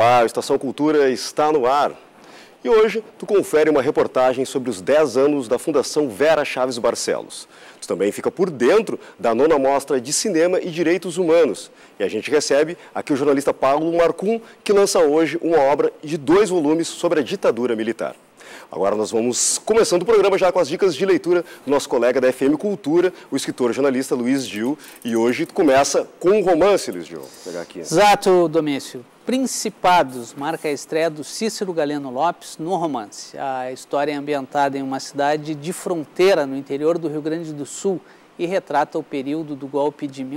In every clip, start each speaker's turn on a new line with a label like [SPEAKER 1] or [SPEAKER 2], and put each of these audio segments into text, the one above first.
[SPEAKER 1] Olá, a Estação Cultura está no ar. E hoje tu confere uma reportagem sobre os 10 anos da Fundação Vera Chaves Barcelos. Tu também fica por dentro da 9ª Mostra de Cinema e Direitos Humanos. E a gente recebe aqui o jornalista Paulo Marcum, que lança hoje uma obra de 2 volumes sobre a ditadura militar. Agora nós vamos começando o programa já com as dicas de leitura do nosso colega da FM Cultura, o escritor e jornalista Luiz Gil. E hoje começa com um romance, Luiz Gil. Vou pegar aqui.
[SPEAKER 2] Exato, Domício. Principados marca a estreia do Cícero Galeno Lopes no romance. A história é ambientada em uma cidade de fronteira no interior do Rio Grande do Sul e retrata o período do golpe de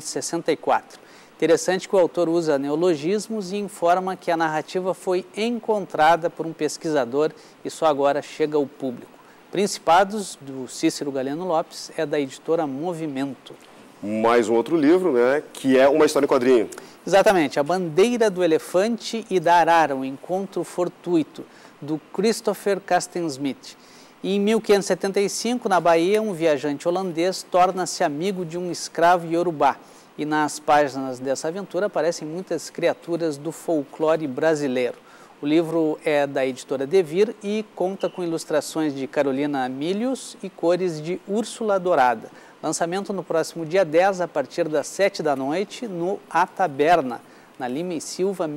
[SPEAKER 2] 1964. Interessante que o autor usa neologismos e informa que a narrativa foi encontrada por um pesquisador e só agora chega ao público. Principados, do Cícero Galeno Lopes, é da editora Movimento. Mais um outro livro, né, que é uma história em quadrinho. Exatamente, A Bandeira do Elefante e da Arara, um encontro fortuito, do Christopher Castensmith. Em 1575, na Bahia, um viajante holandês torna-se amigo de um escravo iorubá. E nas páginas dessa aventura aparecem muitas criaturas do folclore brasileiro. O livro é da editora Devir e conta com ilustrações de Carolina Milius e cores de Úrsula Dourada. Lançamento no próximo dia 10, a partir das 7 da noite, no A Taberna, na Lima e Silva,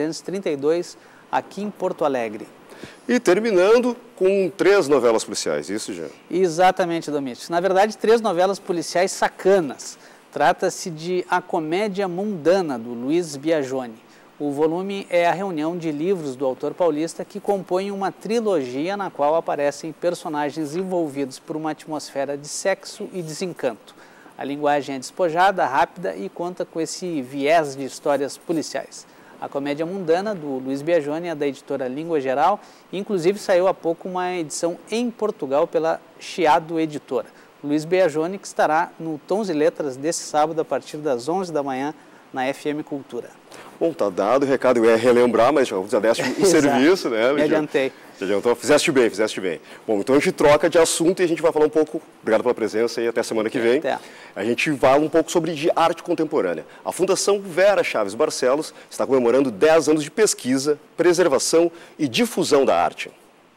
[SPEAKER 2] 1332, aqui em Porto Alegre. E terminando com 3 novelas policiais, isso já? Exatamente, Domício. Na verdade, 3 novelas policiais sacanas. Trata-se de A Comédia Mundana, do Luiz Biagione. O volume é a reunião de livros do autor paulista que compõem uma trilogia na qual aparecem personagens envolvidos por uma atmosfera de sexo e desencanto. A linguagem é despojada, rápida e conta com esse viés de histórias policiais. A Comédia Mundana, do Luiz Biagione, é da editora Língua Geral e inclusive saiu há pouco uma edição em Portugal pela Chiado Editora. Luiz Biagione, que estará no Tons e Letras desse sábado a partir das 11 da manhã na FM Cultura. Bom, tá dado o recado, eu ia relembrar, mas já deste o serviço, né? Me adiantei. Já adiantou, fizeste bem, fizeste bem. Bom, então a gente troca de assunto e a gente vai falar um pouco, obrigado pela presença e até semana que vem. Até. A gente fala um pouco sobre de arte contemporânea. A Fundação Vera Chaves Barcelos está comemorando 10 anos de pesquisa, preservação e difusão da arte.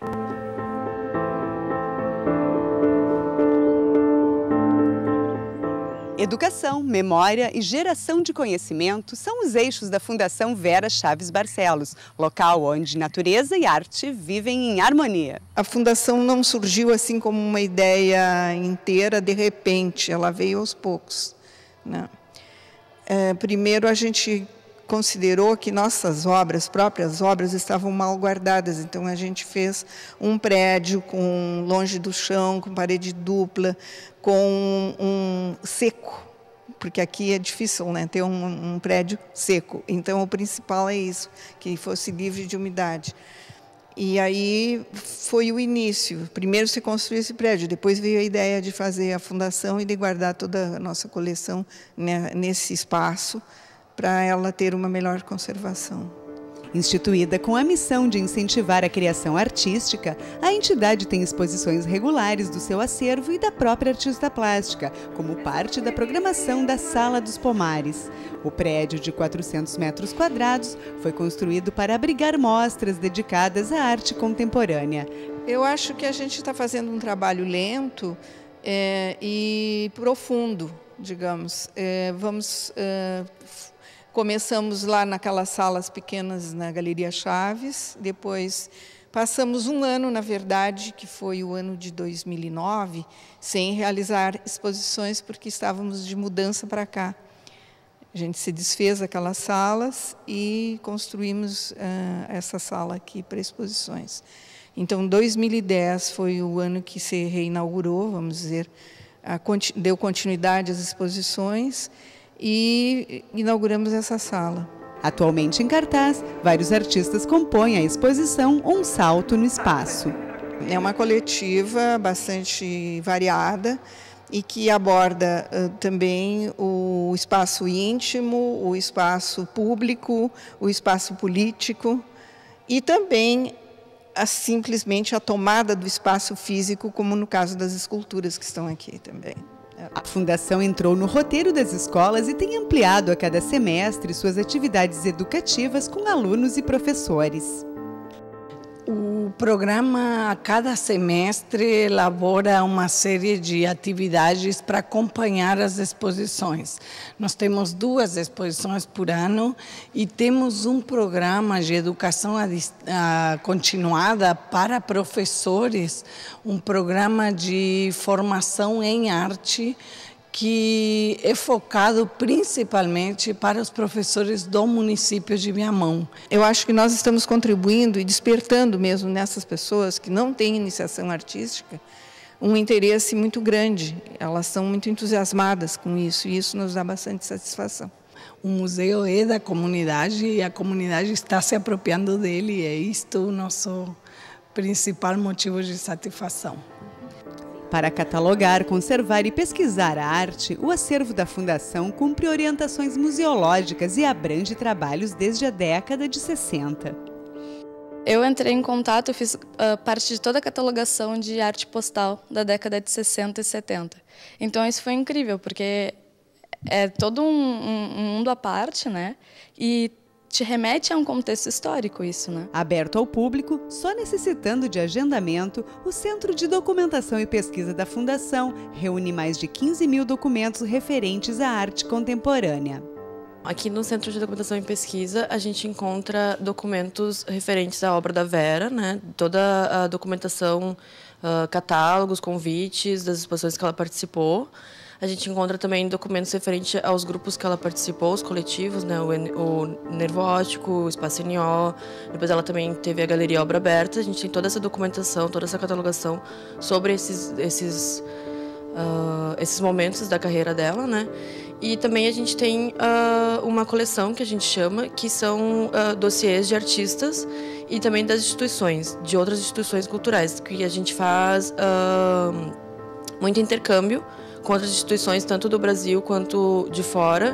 [SPEAKER 3] Educação, memória e geração de conhecimento são os eixos da Fundação Vera Chaves Barcelos, local onde natureza e arte vivem em harmonia.
[SPEAKER 4] A fundação não surgiu assim como uma ideia inteira, de repente, ela veio aos poucos, né? Primeiro a gente considerou que nossas obras, próprias obras, estavam mal guardadas, então a gente fez um prédio longe do chão, com parede dupla, com um seco, porque aqui é difícil, né, ter um prédio seco, então o principal é isso, que fosse livre de umidade. E aí foi o início, primeiro se construiu esse prédio, depois veio a ideia de fazer a fundação e de guardar toda a nossa coleção, né, nesse espaço, para ela ter uma melhor conservação.
[SPEAKER 3] Instituída com a missão de incentivar a criação artística, a entidade tem exposições regulares do seu acervo e da própria artista plástica, como parte da programação da Sala dos Pomares. O prédio de 400 metros quadrados foi construído para abrigar mostras dedicadas à arte contemporânea.
[SPEAKER 4] Eu acho que a gente está fazendo um trabalho lento e profundo, digamos. Começamos lá naquelas salas pequenas na Galeria Chaves, depois passamos um ano, na verdade, que foi o ano de 2009, sem realizar exposições porque estávamos de mudança para cá. A gente se desfez daquelas salas e construímos essa sala aqui para exposições. Então, 2010 foi o ano que se reinaugurou, vamos dizer, deu continuidade às exposições, e inauguramos essa sala.
[SPEAKER 3] Atualmente em cartaz, vários artistas compõem a exposição Um Salto no Espaço.
[SPEAKER 4] É uma coletiva bastante variada e que aborda também o espaço íntimo, o espaço público, o espaço político e também simplesmente a tomada do espaço físico, como no caso das esculturas que estão aqui também.
[SPEAKER 3] A Fundação entrou no roteiro das escolas e tem ampliado a cada semestre suas atividades educativas com alunos e professores.
[SPEAKER 5] O programa, a cada semestre, elabora uma série de atividades para acompanhar as exposições. Nós temos 2 exposições por ano e temos um programa de educação continuada para professores, um programa de formação em arte, que é focado principalmente para os professores do município de Viamão.
[SPEAKER 4] Eu acho que nós estamos contribuindo e despertando mesmo nessas pessoas que não têm iniciação artística um interesse muito grande. Elas são muito entusiasmadas com isso e isso nos dá bastante satisfação.
[SPEAKER 5] O museu é da comunidade e a comunidade está se apropriando dele, é isto o nosso principal motivo de satisfação.
[SPEAKER 3] Para catalogar, conservar e pesquisar a arte, o acervo da Fundação cumpre orientações museológicas e abrange trabalhos desde a década de 60.
[SPEAKER 6] Eu entrei em contato e fiz parte de toda a catalogação de arte postal da década de 60 e 70. Então isso foi incrível, porque é todo um mundo à parte, né? E te remete a um contexto histórico isso, né?
[SPEAKER 3] Aberto ao público, só necessitando de agendamento, o Centro de Documentação e Pesquisa da Fundação reúne mais de 15 mil documentos referentes à arte contemporânea.
[SPEAKER 7] Aqui no Centro de Documentação e Pesquisa, a gente encontra documentos referentes à obra da Vera, né? Toda a documentação, catálogos, convites das exposições que ela participou. A gente encontra também documentos referentes aos grupos que ela participou, os coletivos, né? O Nervo Óptico, o Espaço NO. Depois ela também teve a Galeria Obra Aberta. A gente tem toda essa documentação, toda essa catalogação sobre esses momentos da carreira dela, né? E também a gente tem uma coleção que a gente chama, que são dossiês de artistas e também das instituições, de outras instituições culturais, que a gente faz muito intercâmbio com outras instituições, tanto do Brasil quanto de fora.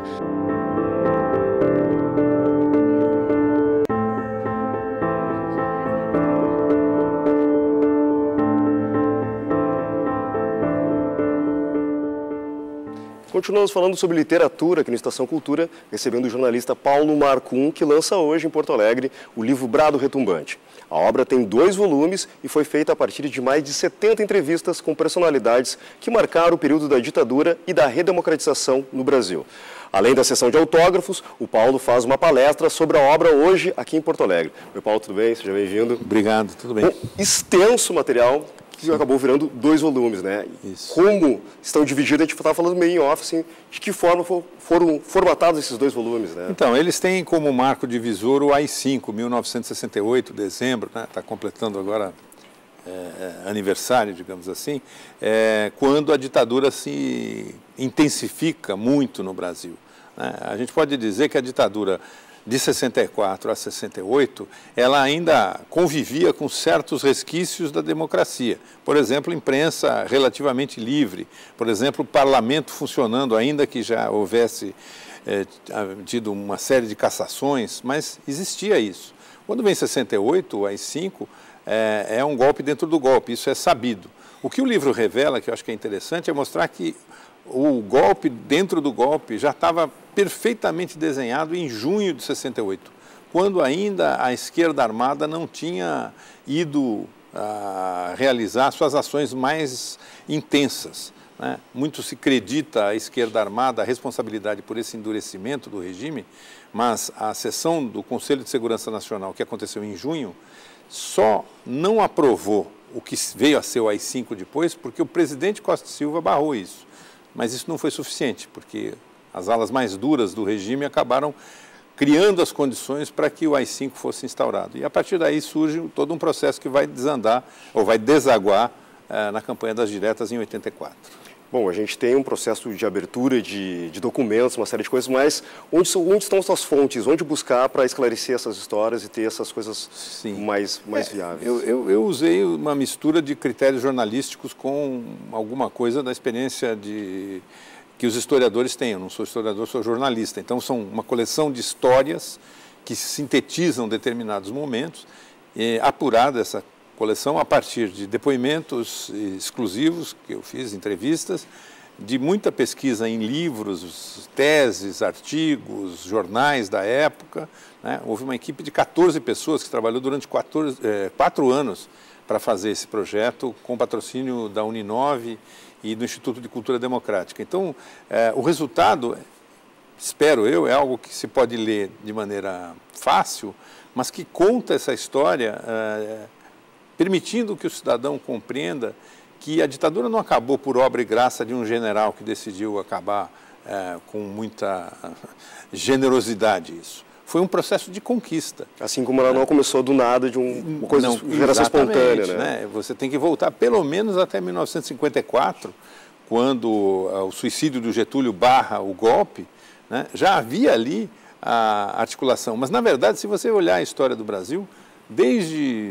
[SPEAKER 1] Continuamos falando sobre literatura aqui no Estação Cultura, recebendo o jornalista Paulo Marcum, que lança hoje em Porto Alegre o livro Brado Retumbante. A obra tem 2 volumes e foi feita a partir de mais de 70 entrevistas com personalidades que marcaram o período da ditadura e da redemocratização no Brasil. Além da sessão de autógrafos, o Paulo faz uma palestra sobre a obra hoje aqui em Porto Alegre. Oi, Paulo, tudo bem? Seja bem-vindo.
[SPEAKER 8] Obrigado, tudo bem.
[SPEAKER 1] Extenso material que acabou virando 2 volumes, né?
[SPEAKER 8] Isso.
[SPEAKER 1] Como estão divididos, a gente estava falando meio em off, assim, de que forma foram formatados esses 2 volumes, né?
[SPEAKER 8] Então, eles têm como marco divisor o AI-5, 1968, dezembro, né? Está completando agora aniversário, digamos assim, quando a ditadura se intensifica muito no Brasil, né? A gente pode dizer que a ditadura de 64 a 68, ela ainda convivia com certos resquícios da democracia. Por exemplo, imprensa relativamente livre, por exemplo, o parlamento funcionando, ainda que já houvesse tido uma série de cassações, mas existia isso. Quando vem 68, o AI-5 é um golpe dentro do golpe, isso é sabido. O que o livro revela, que eu acho que é interessante, é mostrar que o golpe dentro do golpe já estava perfeitamente desenhado em junho de 68, quando ainda a esquerda armada não tinha ido realizar suas ações mais intensas, né? Muito se acredita à esquerda armada a responsabilidade por esse endurecimento do regime, mas a sessão do Conselho de Segurança Nacional, que aconteceu em junho, só não aprovou o que veio a ser o AI-5 depois, porque o presidente Costa e Silva barrou isso. Mas isso não foi suficiente, porque as alas mais duras do regime acabaram criando as condições para que o AI-5 fosse instaurado. E a partir daí surge todo um processo que vai desandar, ou vai desaguar na campanha das diretas em 84.
[SPEAKER 1] Bom, a gente tem um processo de abertura de documentos, uma série de coisas, mas onde estão as suas fontes? Onde buscar para esclarecer essas histórias e ter essas coisas mais viáveis?
[SPEAKER 8] Eu usei uma mistura de critérios jornalísticos com alguma coisa da experiência que os historiadores têm. Eu não sou historiador, sou jornalista. Então, são uma coleção de histórias que sintetizam determinados momentos, apurada essa coleção a partir de depoimentos exclusivos que eu fiz, entrevistas, de muita pesquisa em livros, teses, artigos, jornais da época, né? Houve uma equipe de 14 pessoas que trabalhou durante 4 anos para fazer esse projeto, com patrocínio da Uninove e do Instituto de Cultura Democrática. Então, o resultado, espero eu, é algo que se pode ler de maneira fácil, mas que conta essa história, permitindo que o cidadão compreenda que a ditadura não acabou por obra e graça de um general que decidiu acabar com muita generosidade isso. Foi um processo de conquista.
[SPEAKER 1] Assim como ela não começou do nada, de uma coisa de geração espontânea, né?
[SPEAKER 8] Você tem que voltar pelo menos até 1954, quando o suicídio do Getúlio barra o golpe, né? Já havia ali a articulação. Mas, na verdade, se você olhar a história do Brasil, desde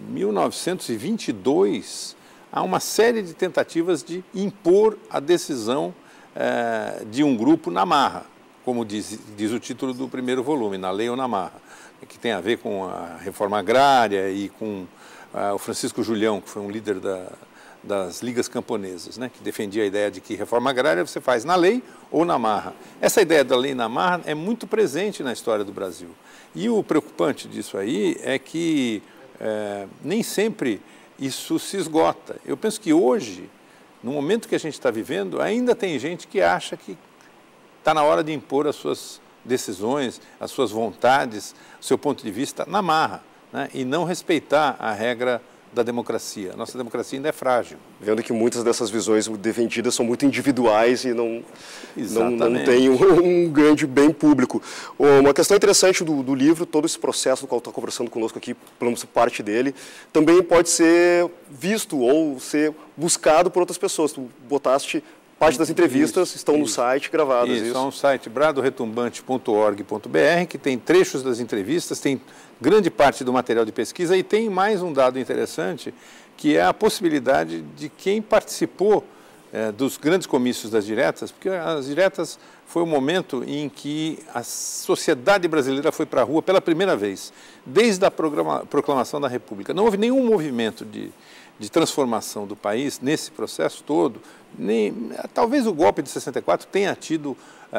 [SPEAKER 8] 1922, há uma série de tentativas de impor a decisão de um grupo na marra, como diz o título do primeiro volume, Na Lei ou na Marra, que tem a ver com a reforma agrária e com o Francisco Julião, que foi um líder das ligas camponesas, né, que defendia a ideia de que reforma agrária você faz na lei ou na marra. Essa ideia da lei na marra é muito presente na história do Brasil. E o preocupante disso aí é que nem sempre isso se esgota. Eu penso que hoje, no momento que a gente está vivendo, ainda tem gente que acha que está na hora de impor as suas decisões, as suas vontades, o seu ponto de vista na marra, né, e não respeitar a regra da democracia. A nossa democracia ainda é frágil.
[SPEAKER 1] Vendo que muitas dessas visões defendidas são muito individuais e não têm um grande bem público. Uma questão interessante do livro, todo esse processo do qual está conversando conosco aqui, pelo menos parte dele, também pode ser visto ou ser buscado por outras pessoas. Tu botaste parte das entrevistas, estão no site gravadas.
[SPEAKER 8] Isso, é um site bradoretumbante.org.br, que tem trechos das entrevistas, tem grande parte do material de pesquisa e tem mais um dado interessante, que é a possibilidade de quem participou dos grandes comícios das diretas, porque as diretas foi o momento em que a sociedade brasileira foi para a rua pela primeira vez, desde a proclamação da República. Não houve nenhum movimento de transformação do país nesse processo todo. Talvez o golpe de 64 tenha tido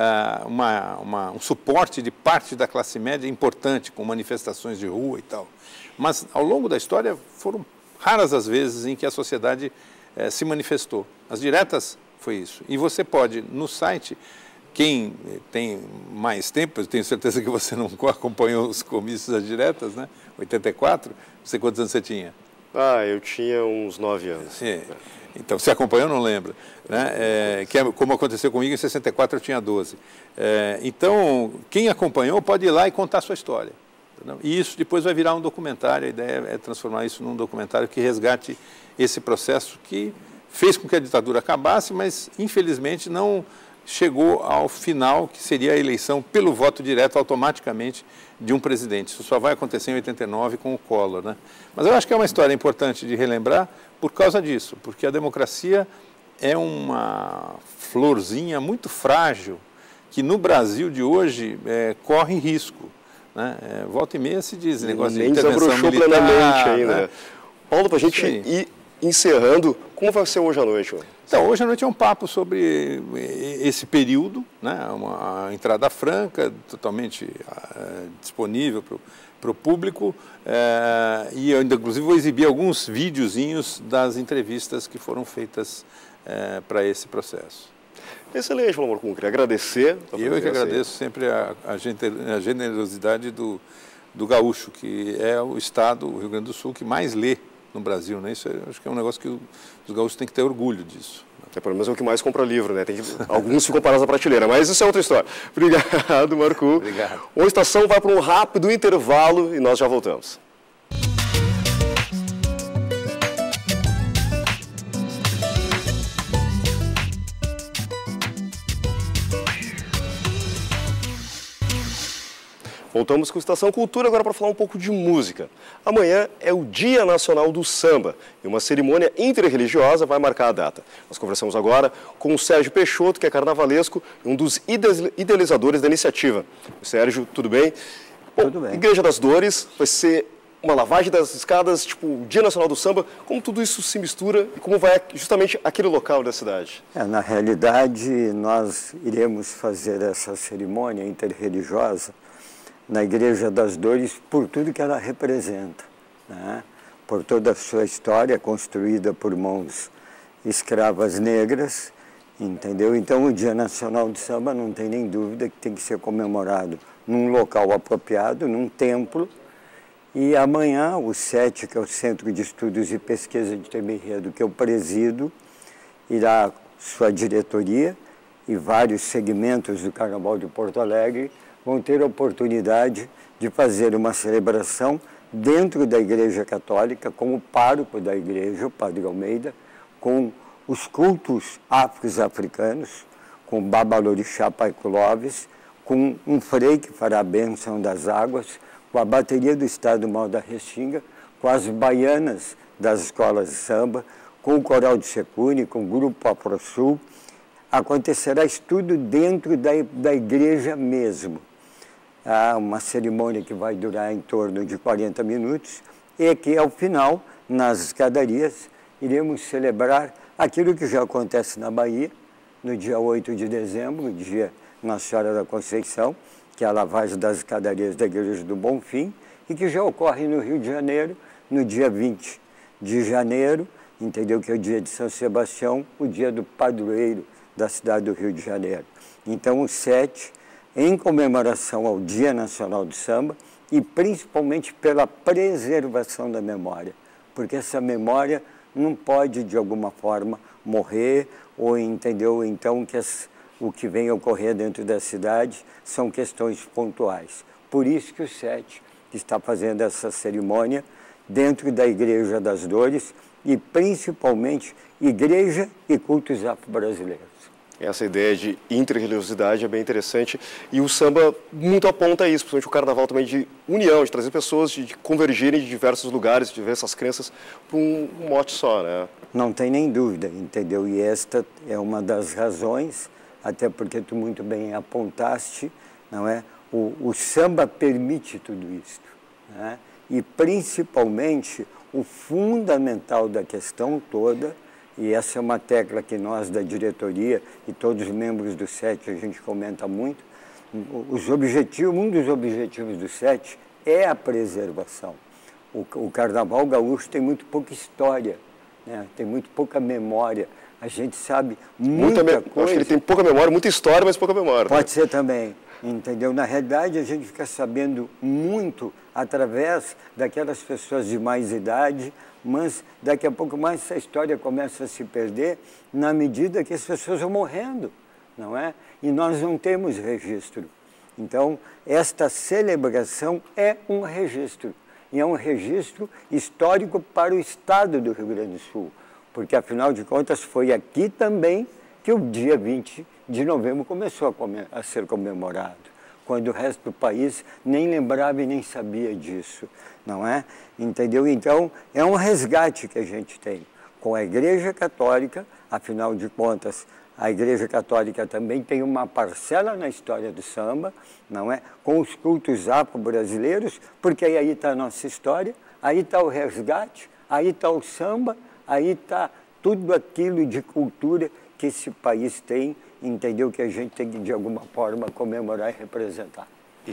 [SPEAKER 8] um suporte de parte da classe média importante, com manifestações de rua e tal. Mas, ao longo da história, foram raras as vezes em que a sociedade se manifestou. As diretas foi isso. E você pode, no site, quem tem mais tempo, eu tenho certeza que você não acompanhou os comícios das diretas, né? 84, não sei quantos anos você tinha.
[SPEAKER 1] Eu tinha uns 9 anos.
[SPEAKER 8] Então, você acompanhou, não lembra, né? Como aconteceu comigo, em 64 eu tinha 12. Então, quem acompanhou pode ir lá e contar a sua história. Entendeu? E isso depois vai virar um documentário, a ideia é transformar isso num documentário que resgate esse processo que fez com que a ditadura acabasse, mas, infelizmente, não chegou ao final, que seria a eleição pelo voto direto automaticamente de um presidente. Isso só vai acontecer em 89 com o Collor, né? Mas eu acho que é uma história importante de relembrar por causa disso, porque a democracia é uma florzinha muito frágil que no Brasil de hoje corre risco, né? Volta e meia se diz negócio de intervenção militar,
[SPEAKER 1] plenamente ainda, né? Paulo, para a gente ir encerrando, como vai ser hoje à noite?
[SPEAKER 8] Então, hoje à noite é um papo sobre esse período, né? Uma entrada franca, totalmente disponível para o público, e eu ainda, inclusive, vou exibir alguns videozinhos das entrevistas que foram feitas para esse processo.
[SPEAKER 1] Excelente, Paulo Marcum, queria agradecer.
[SPEAKER 8] Eu que agradeço sempre a generosidade do gaúcho, que é o estado, o Rio Grande do Sul, que mais lê no Brasil, né? Isso acho que é um negócio que os gaúchos têm que ter orgulho disso.
[SPEAKER 1] Pelo menos é o que mais compra livro, né? Alguns ficam parados na prateleira, mas isso é outra história. Obrigado, Marcum.
[SPEAKER 8] Obrigado.
[SPEAKER 1] A estação vai para um rápido intervalo e nós já voltamos. Voltamos com Estação Cultura agora para falar um pouco de música. Amanhã é o Dia Nacional do Samba e uma cerimônia interreligiosa vai marcar a data. Nós conversamos agora com o Sérgio Peixoto, que é carnavalesco e um dos idealizadores da iniciativa. Sérgio, tudo bem?
[SPEAKER 9] Tudo bem.
[SPEAKER 1] Igreja das Dores vai ser uma lavagem das escadas, tipo o Dia Nacional do Samba, como tudo isso se mistura e como vai justamente aquele local da cidade?
[SPEAKER 9] Na realidade, nós iremos fazer essa cerimônia interreligiosa na Igreja das Dores por tudo que ela representa, né? Por toda a sua história construída por mãos escravas negras, entendeu? Então, o Dia Nacional do Samba não tem nem dúvida que tem que ser comemorado num local apropriado, num templo. E amanhã, o SET, que é o Centro de Estudos e Pesquisa de Temerredo, que eu presido, irá sua diretoria e vários segmentos do Carnaval de Porto Alegre vão ter a oportunidade de fazer uma celebração dentro da Igreja Católica, com o pároco da igreja, o Padre Almeida, com os cultos afro-africanos, com Babalorixá Paiculoves, com um frei que fará a bênção das águas, com a bateria do Estado Maior da Restinga, com as baianas das escolas de samba, com o Coral de Secune, com o Grupo AfroSul. Acontecerá isso tudo dentro da igreja mesmo. Há uma cerimônia que vai durar em torno de 40 minutos e que, ao final, nas escadarias, iremos celebrar aquilo que já acontece na Bahia, no dia 8 de dezembro, dia Nossa Senhora da Conceição, que é a lavagem das escadarias da Igreja do Bonfim, e que já ocorre no Rio de Janeiro, no dia 20 de janeiro, entendeu? Que é o dia de São Sebastião, o dia do padroeiro da cidade do Rio de Janeiro. Então, o 7, em comemoração ao Dia Nacional do Samba, e principalmente pela preservação da memória, porque essa memória não pode, de alguma forma, morrer, ou, entendeu? Então, que o que vem ocorrer dentro da cidade são questões pontuais. Por isso que o SET está fazendo essa cerimônia dentro da Igreja das Dores e principalmente igreja e cultos afro-brasileiros.
[SPEAKER 1] Essa ideia de interreligiosidade é bem interessante e o samba muito aponta a isso, principalmente o carnaval também de união, de trazer pessoas, de convergirem de diversos lugares, de diversas crenças para um mote só, né?
[SPEAKER 9] Não tem nem dúvida, entendeu? E esta é uma das razões, até porque tu muito bem apontaste, não é? O samba permite tudo isso, né? E principalmente o fundamental da questão toda, e essa é uma tecla que nós da diretoria e todos os membros do SET a gente comenta muito, um dos objetivos do SET é a preservação. O Carnaval gaúcho tem muito pouca história, né? Tem muito pouca memória. A gente sabe muita coisa.
[SPEAKER 1] Acho que ele tem pouca memória, muita história, mas pouca memória.
[SPEAKER 9] Pode ser também, entendeu? Na realidade, a gente fica sabendo muito através daquelas pessoas de mais idade, mas daqui a pouco mais essa história começa a se perder na medida que as pessoas vão morrendo, não é? E nós não temos registro. Então, esta celebração é um registro, e é um registro histórico para o estado do Rio Grande do Sul, porque, afinal de contas, foi aqui também que o dia 20 de novembro começou a ser comemorado, quando o resto do país nem lembrava e nem sabia disso, não é? Entendeu? Então, é um resgate que a gente tem com a Igreja Católica, afinal de contas, a Igreja Católica também tem uma parcela na história do samba, não é? Com os cultos afro-brasileiros, porque aí está a nossa história, aí está o resgate, aí está o samba, aí está tudo aquilo de cultura que esse país tem, entendeu? Que a gente tem que, de alguma forma, comemorar e representar.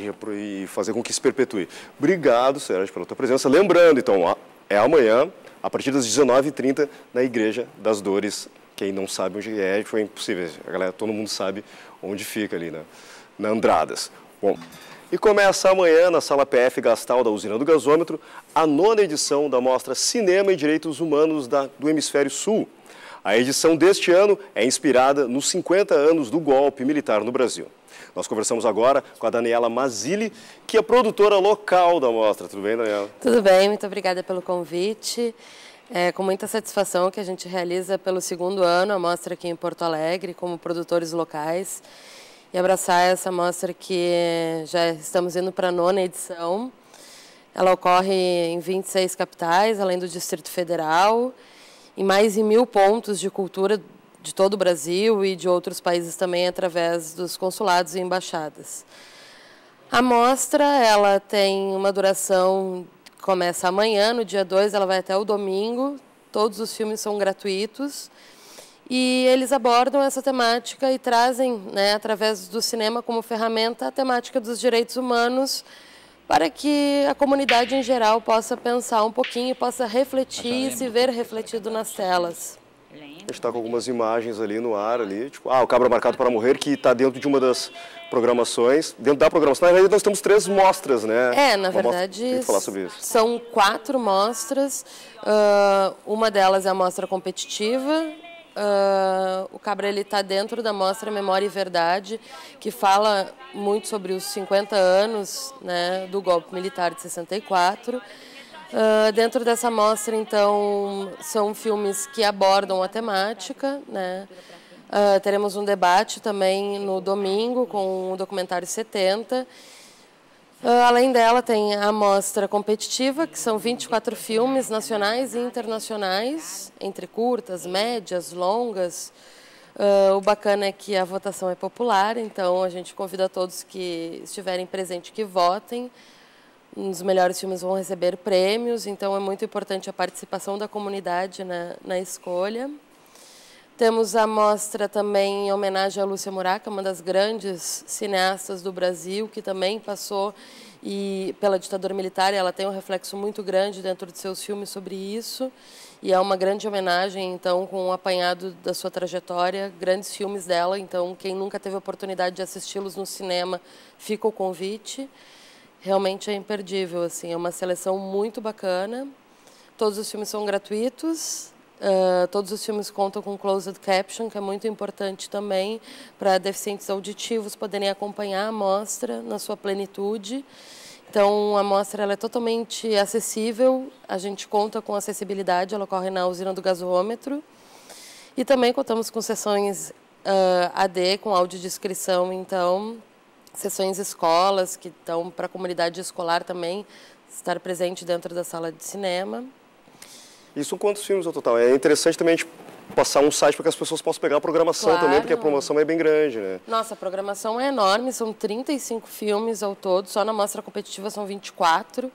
[SPEAKER 1] E fazer com que se perpetue. Obrigado, Sérgio, pela tua presença. Lembrando, então, é amanhã, a partir das 19h30, na Igreja das Dores. Quem não sabe onde é, foi impossível. A galera, todo mundo sabe onde fica ali, na Andradas. Bom, e começa amanhã, na Sala PF Gastal da Usina do Gasômetro, a 9ª edição da mostra Cinema e Direitos Humanos do Hemisfério Sul. A edição deste ano é inspirada nos 50 anos do golpe militar no Brasil. Nós conversamos agora com a Daniela Mazzilli, que é produtora local da mostra. Tudo bem, Daniela?
[SPEAKER 10] Tudo bem, muito obrigada pelo convite. É com muita satisfação que a gente realiza pelo 2º ano a mostra aqui em Porto Alegre, como produtores locais, e abraçar essa mostra que já estamos indo para a 9ª edição. Ela ocorre em 26 capitais, além do Distrito Federal, em mais de 1000 pontos de cultura de todo o Brasil e de outros países também, através dos consulados e embaixadas. A mostra ela tem uma duração começa amanhã, no dia 2, ela vai até o domingo. Todos os filmes são gratuitos. E eles abordam essa temática e trazem, né, através do cinema como ferramenta, a temática dos direitos humanos, para que a comunidade em geral possa pensar um pouquinho, possa refletir e se ver refletido nas telas.
[SPEAKER 1] A gente está com algumas imagens ali no ar, ali, tipo, o Cabra Marcado para Morrer, que está dentro de uma das programações. Dentro da programação, na verdade, nós temos 3 mostras, né?
[SPEAKER 10] Na verdade,
[SPEAKER 1] falar sobre isso.
[SPEAKER 10] São 4 mostras. Uma delas é a mostra competitiva. O Cabra está dentro da mostra Memória e Verdade, que fala muito sobre os 50 anos, né, do golpe militar de 64. Dentro dessa mostra, então, são filmes que abordam a temática, né? Teremos um debate também no domingo com o documentário 70. Além dela, tem a mostra competitiva, que são 24 filmes nacionais e internacionais, entre curtas, médias, longas. O bacana é que a votação é popular, então a gente convida todos que estiverem presentes que votem. Os melhores filmes vão receber prêmios, então é muito importante a participação da comunidade na escolha. Temos a mostra também em homenagem a Lúcia Muraca, uma das grandes cineastas do Brasil, que também passou pela ditadura militar, e ela tem um reflexo muito grande dentro de seus filmes sobre isso. E é uma grande homenagem, então, com um apanhado da sua trajetória, grandes filmes dela. Então, quem nunca teve a oportunidade de assisti-los no cinema, fica o convite. Realmente é imperdível, assim, é uma seleção muito bacana. Todos os filmes são gratuitos, todos os filmes contam com closed caption, que é muito importante também para deficientes auditivos poderem acompanhar a mostra na sua plenitude. Então, a mostra ela é totalmente acessível, a gente conta com acessibilidade, ela ocorre na usina do gasômetro. E também contamos com sessões AD, com audiodescrição, então... Sessões escolas, que estão para a comunidade escolar também, estar presente dentro da sala de cinema.
[SPEAKER 1] E são quantos filmes no total? É interessante também a gente passar um site para que as pessoas possam pegar a programação também, porque a promoção é bem grande, né?
[SPEAKER 10] Nossa, a programação é enorme, são 35 filmes ao todo, só na mostra competitiva são 24.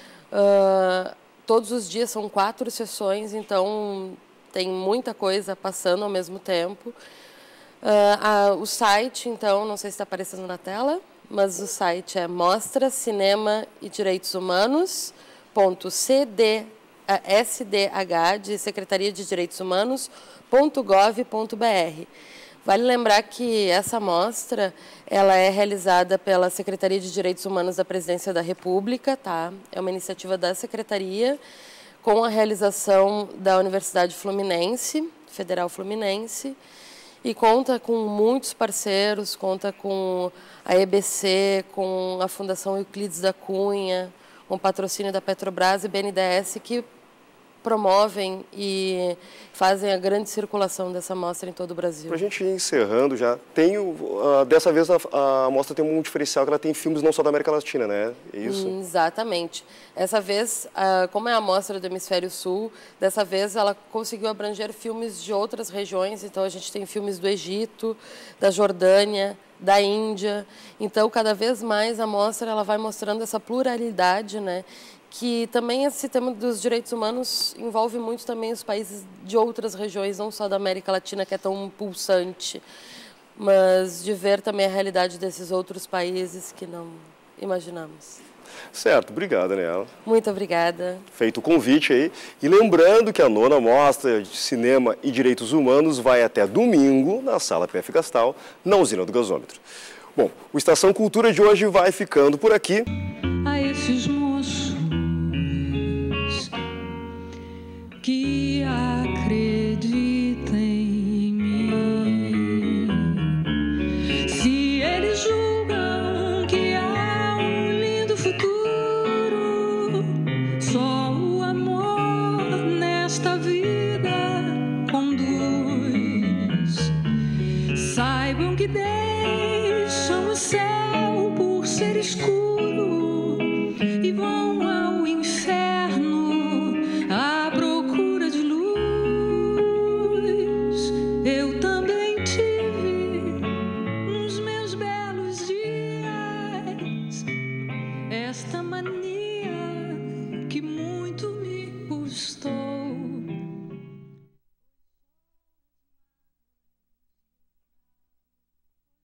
[SPEAKER 10] Todos os dias são 4 sessões, então tem muita coisa passando ao mesmo tempo. O site, então, não sei se está aparecendo na tela, mas o site é Mostra Cinema e Direitos Humanos.sdh, de Secretaria de Direitos Humanos.gov.br. Vale lembrar que essa mostra ela é realizada pela Secretaria de Direitos Humanos da Presidência da República, tá? É uma iniciativa da Secretaria, com a realização da Universidade Fluminense, Federal Fluminense, e conta com muitos parceiros, conta com a EBC, com a Fundação Euclides da Cunha, com patrocínio da Petrobras e BNDES, que promovem e fazem a grande circulação dessa mostra em todo o Brasil.
[SPEAKER 1] Para a gente ir encerrando já, dessa vez a mostra tem um diferencial, que ela tem filmes não só da América Latina, né? É isso?
[SPEAKER 10] Exatamente. Essa vez, como é a mostra do Hemisfério Sul, dessa vez ela conseguiu abranger filmes de outras regiões, então a gente tem filmes do Egito, da Jordânia, da Índia. Então, cada vez mais a mostra ela vai mostrando essa pluralidade, né? Que também esse tema dos direitos humanos envolve muito também os países de outras regiões, não só da América Latina, que é tão pulsante, mas de ver também a realidade desses outros países que não imaginamos.
[SPEAKER 1] Certo, obrigado, Daniela.
[SPEAKER 10] Muito obrigada.
[SPEAKER 1] Feito o convite aí. E lembrando que a 9ª Mostra de Cinema e Direitos Humanos vai até domingo na Sala PF Gastal, na usina do gasômetro. Bom, o Estação Cultura de hoje vai ficando por aqui.
[SPEAKER 11] A esses moços que acreditam em mim, se eles julgam que há um lindo futuro, só o amor nesta vida conduz. Saibam que deixam o céu por ser escuro e vão ao inferno à procura de luz. Eu também tive nos meus belos dias esta mania